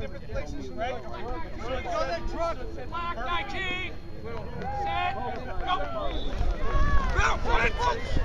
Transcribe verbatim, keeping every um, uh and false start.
different places, right? So it's on that truck. Black nineteen. Set. Go. Go.